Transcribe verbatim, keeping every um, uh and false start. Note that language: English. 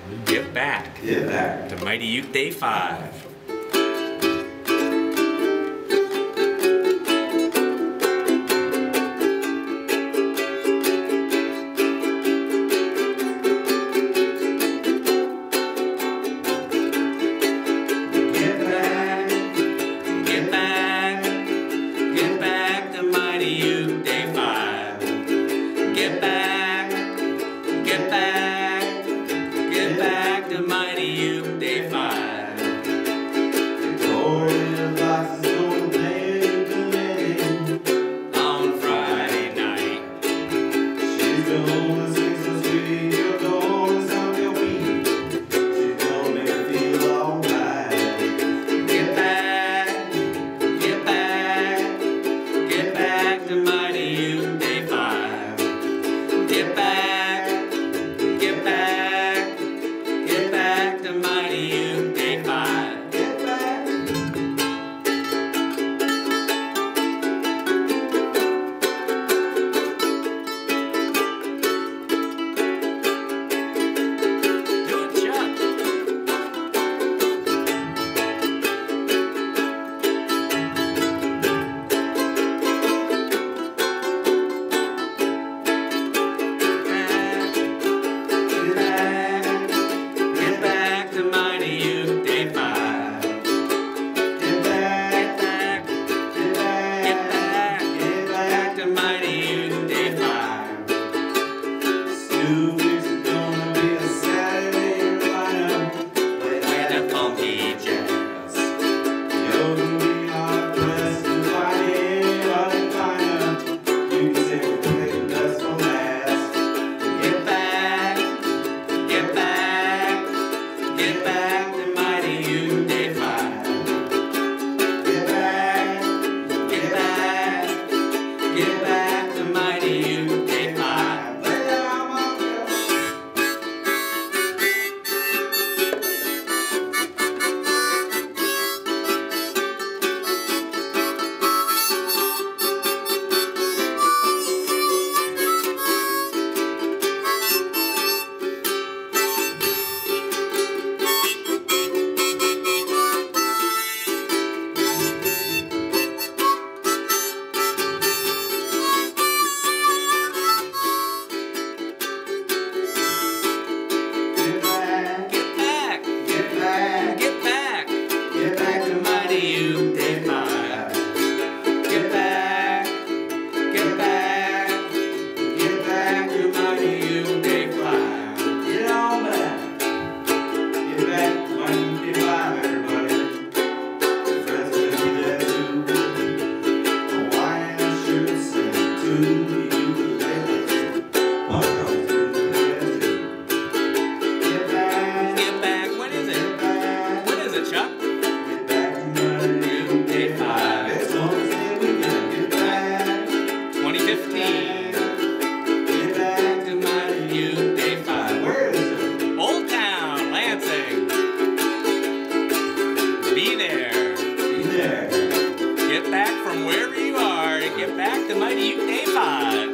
Get back. Get back. To mighty Uke Day Five. Get back, get back, get back to mighty Uke Day Five. Victoria Fox is gonna play ukulele On Friday night. She's gonna sing so sweet, you're gonna stomp your feet. She's gonna make you feel alright. Get back, get back, get back to mighty Uke Day Five. Get back, get back, get back to mighty Uke Day Five. Get back. Do it, Chuck. Get back, get back to mighty Uke Day Five. Get back. Get back, Get get back. back, get back to mighty Uke Day Five. Stu Fuchs is gonna be a Saturday lineup With a funky jazz. You're gonna be hard pressed to find anybody finer. You can say we'll take the best for last. Get back, get back, get back to mighty Uke Day Five. Get back. Get back, get back to mighty Uke Day Five. Lay down, my girl. Get back. Get back, Get back. get back, Get back to mighty Uke Day Five. Get back, get back, get back to mighty Uke Day Five. Get on back. Get back to my U K five, everybody. Your friends are gonna be there too. Hawaiian shirts and two ukuleles. One comes to the there too. Get back. Get back, what is Get it? back. What is it, Chuck? Get back to my Uke Day Five. Next one say we can get back. twenty fifteen. Get back. To mighty Uke Day Five. Where is it? Old Town, Lansing. Be there. Be there. Get back from wherever you are and get back to mighty Uke Day Five.